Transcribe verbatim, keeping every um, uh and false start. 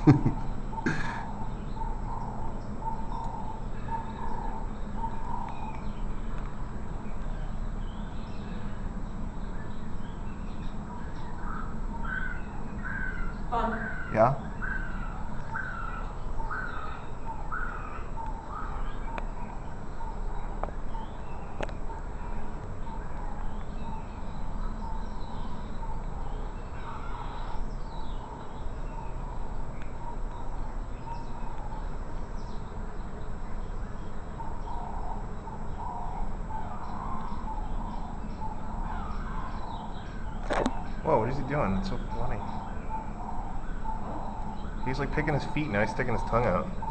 Fun. Yeah? Whoa, what is he doing? It's so funny. He's like picking his feet, now he's sticking his tongue out.